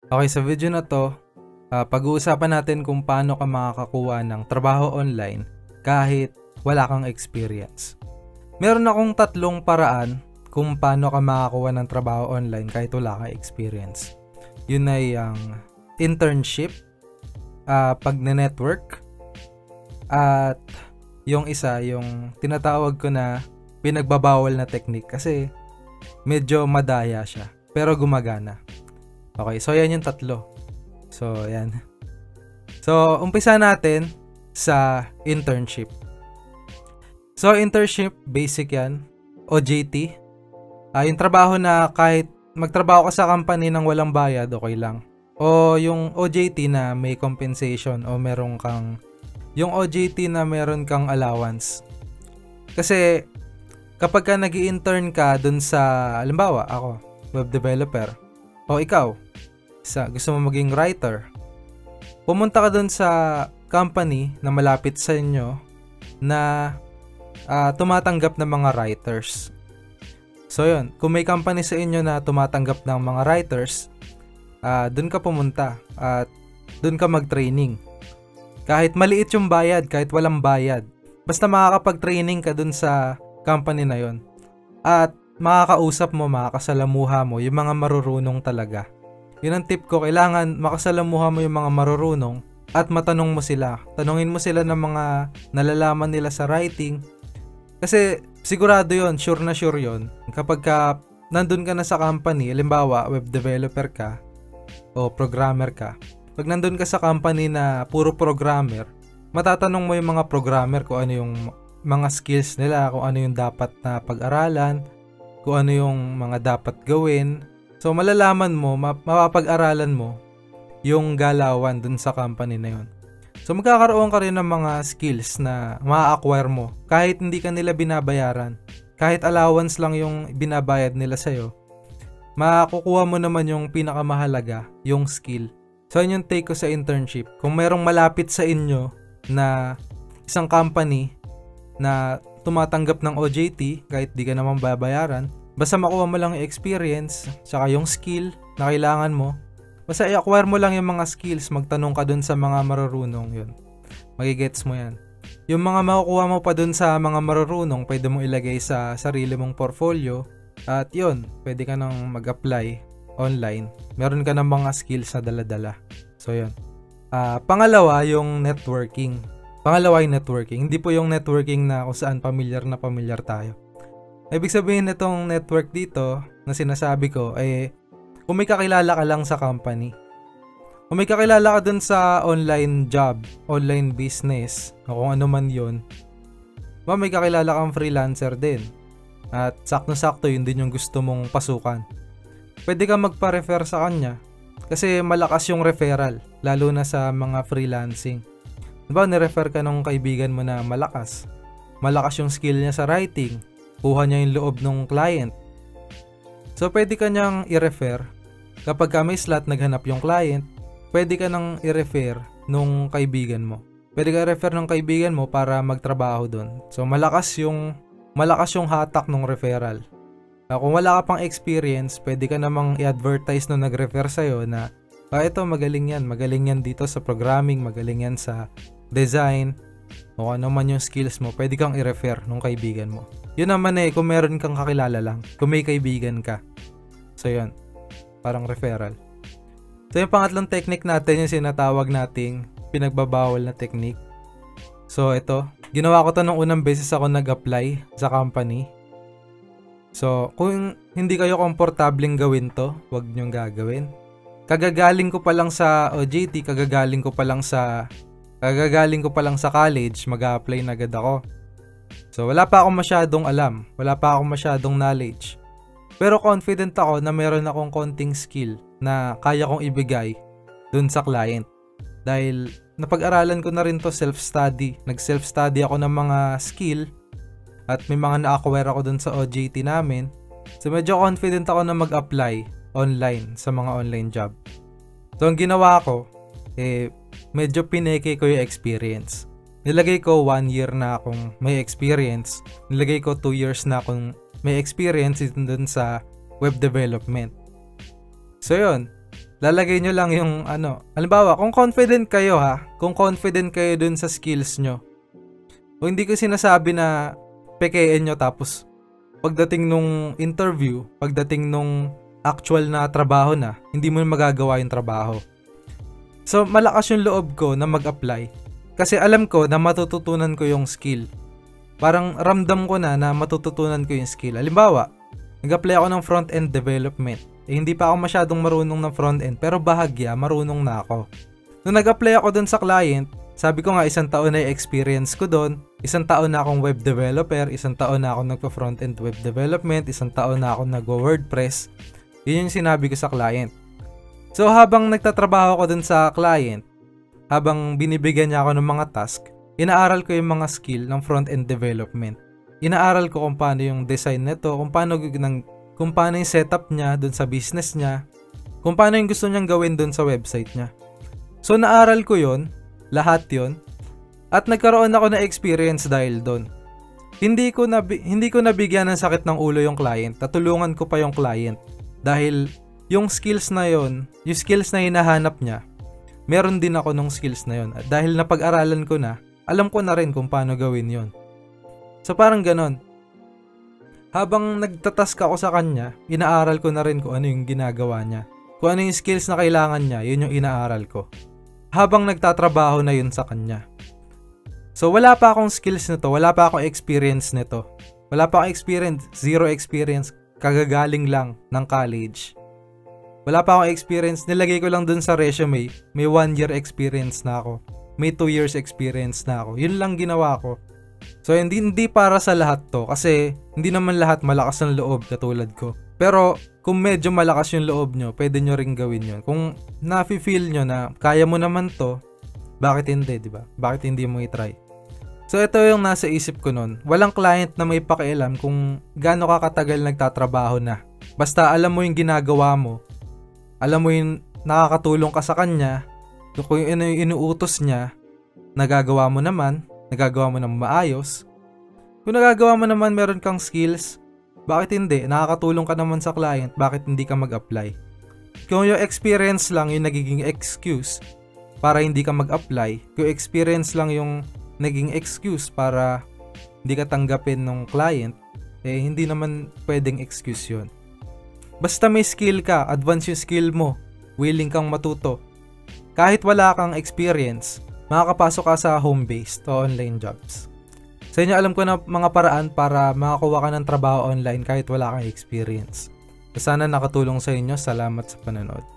Okay, sa video na to, pag-uusapan natin kung paano ka makakakuha ng trabaho online kahit wala kang experience. Meron akong tatlong paraan kung paano ka makakuha ng trabaho online kahit wala kang experience. Yun ay ang internship, pag-network, at yung isa, yung tinatawag ko na pinagbabawal na technique kasi medyo madaya siya pero gumagana. Okay, so yan yung tatlo. So, yan. So, umpisa natin sa internship. So, internship, basic yan. OJT. Yung trabaho na kahit magtrabaho ka sa company ng walang bayad, okay lang. O yung OJT na may compensation o meron kang... Yung OJT na meron kang allowance. Kasi, kapag ka nag-i-intern ka dun sa... Halimbawa, ako, web developer. O ikaw, gusto mo maging writer, pumunta ka dun sa company na malapit sa inyo na tumatanggap ng mga writers. So yun, kung may company sa inyo na tumatanggap ng mga writers, dun ka pumunta at dun ka mag-training. Kahit maliit yung bayad, kahit walang bayad, basta makakapag-training ka dun sa company na yun. At makakausap mo, makakasalamuha mo yung mga marurunong talaga. Yun ang tip ko, kailangan makasalamuha mo yung mga marurunong at matanong mo sila. Tanungin mo sila ng mga nalalaman nila sa writing. Kasi sigurado yun, sure na sure yun. Kapag nandun ka na sa company, halimbawa web developer ka o programmer ka, pag nandun ka sa company na puro programmer, matatanong mo yung mga programmer kung ano yung mga skills nila, kung ano yung dapat na pag-aralan, kung ano yung mga dapat gawin. So, malalaman mo, mapapag-aralan mo yung galawan dun sa company na yun. So, magkakaroon ka rin ng mga skills na ma-acquire mo kahit hindi ka nila binabayaran. Kahit allowance lang yung binabayad nila sa'yo, makukuha mo naman yung pinakamahalaga, yung skill. So, yun yung take ko sa internship. Kung merong malapit sa inyo na isang company na tumatanggap ng OJT kahit di ka naman babayaran, basta makuha mo lang yung experience saka yung skill na kailangan mo, basta i-acquire mo lang yung mga skills, magtanong ka dun sa mga marurunong, yun, magigets mo yan. Yung mga makukuha mo pa dun sa mga marurunong, pwede mong ilagay sa sarili mong portfolio at yun, pwede ka nang mag-apply online. Meron ka ng mga skills na dala-dala. So yun. Pangalawa, yung networking. Hindi po yung networking na kung saan pamilyar na pamilyar tayo. Ibig sabihin nitong network dito na sinasabi ko ay kung may kakilala ka lang sa company. Kung may kakilala ka dun sa online job, online business, o kung ano man yun, may kakilala kang freelancer din. At sakto-sakto yun din yung gusto mong pasukan. Pwede ka magpa-refer sa kanya kasi malakas yung referral, lalo na sa mga freelancing. Diba, nirefer ka ng kaibigan mo na malakas. Malakas yung skill niya sa writing. Kuha niya yung loob ng client. So, pwede ka niyang i-refer. Kapag may slot naghanap yung client, pwede ka nang i-refer nung kaibigan mo. Pwede ka i-refer ng kaibigan mo para magtrabaho dun. So, malakas yung hatak ng referral. Kung wala ka pang experience, pwede ka namang i-advertise nung nag-refer sa'yo na ito, magaling yan dito sa programming, magaling yan sa design, o ano man yung skills mo, pwede kang i-refer nung kaibigan mo. Yun naman kung meron kang kakilala lang, kung may kaibigan ka. So yun, parang referral. So yung pangatlong technique natin, yung sinatawag nating pinagbabawal na technique. So ito, ginawa ko to nung unang beses ako nag-apply sa company. So kung hindi kayo komportableng gawin to, huwag nyong gagawin. Kagagaling ko pa lang sa OJT, kagagaling ko pa lang sa college, mag-a-apply na agad ako. So, wala pa akong masyadong alam. Wala pa akong masyadong knowledge. Pero confident ako na meron akong konting skill na kaya kong ibigay dun sa client. Dahil napag-aralan ko na rin to self-study. Nag-self-study ako ng mga skill at may mga na-acquire ako dun sa OJT namin. So, medyo confident ako na mag-apply online sa mga online job. So, ang ginawa ko, medyo pineke ko yung experience. Nilagay ko 1 year na akong may experience. Nilagay ko 2 years na akong may experience dun sa web development. So yun, lalagay nyo lang yung ano. Halimbawa, kung confident kayo kung confident kayo dun sa skills nyo, o hindi ko sinasabi na pekein nyo tapos pagdating nung interview, pagdating nung actual na trabaho na, hindi mo magagawa yung trabaho. So, malakas yung loob ko na mag-apply. Kasi alam ko na matututunan ko yung skill. Parang ramdam ko na matututunan ko yung skill. Halimbawa, nag-apply ako ng front-end development. Hindi pa ako masyadong marunong ng front-end, pero bahagya, marunong na ako. Nung nag-apply ako dun sa client, sabi ko nga 1 taon na yung experience ko dun, 1 taon na akong web developer, 1 taon na akong nagpa-front-end web development, 1 taon na akong nagwa-WordPress. Yun yung sinabi ko sa client. So habang nagtatrabaho ko dun sa client, habang binibigyan niya ako ng mga task, inaaral ko yung mga skill ng front-end development. Inaaral ko kung paano yung design nito, kung paano yung setup niya dun sa business niya, kung paano yung gusto niyang gawin dun sa website niya. So naaral ko yon, lahat yon, at nagkaroon ako ng experience dahil dun. Hindi ko nabigyan ng sakit ng ulo yung client, tatulungan ko pa yung client dahil yung skills na yon, yung skills na hinahanap niya, meron din ako nung skills na yon. At dahil napag-aralan ko na, alam ko na rin kung paano gawin yon. So parang ganon. Habang nagtatask ako sa kanya, inaaral ko na rin kung ano yung ginagawa niya. Kung ano yung skills na kailangan niya, yun yung inaaral ko. Habang nagtatrabaho na yun sa kanya. So wala pa akong skills nito, wala pa akong experience nito. Wala pa akong experience, zero experience, kagagaling lang ng college. Wala pa akong experience, nilagay ko lang dun sa resume, may 1 year experience na ako. May 2 years experience na ako. Yun lang ginawa ko. So hindi para sa lahat to kasi hindi naman lahat malakas ang loob katulad ko. Pero kung medyo malakas yung loob nyo, pwede nyo ring gawin yun. Kung nafe-feel nyo na kaya mo naman to, bakit hindi, di ba? Bakit hindi mo i-try? So ito yung nasa isip ko nun. Walang client na may pakialam kung gaano ka katagal nagtatrabaho na. Basta alam mo yung ginagawa mo, alam mo yung nakakatulong ka sa kanya, kung yung inuutos niya, nagagawa mo naman ng maayos. Kung nagagawa mo naman, meron kang skills, bakit hindi? Nakakatulong ka naman sa client, bakit hindi ka mag-apply? Kung yung experience lang yung nagiging excuse para hindi ka mag-apply, kung experience lang yung naging excuse para hindi ka tanggapin ng client, hindi naman pwedeng excuse yun. Basta may skill ka, advance yung skill mo, willing kang matuto. Kahit wala kang experience, makakapasok ka sa home-based o online jobs. Sa inyo alam ko na mga paraan para makakuha ka ng trabaho online kahit wala kang experience. Sana nakatulong sa inyo. Salamat sa panonood.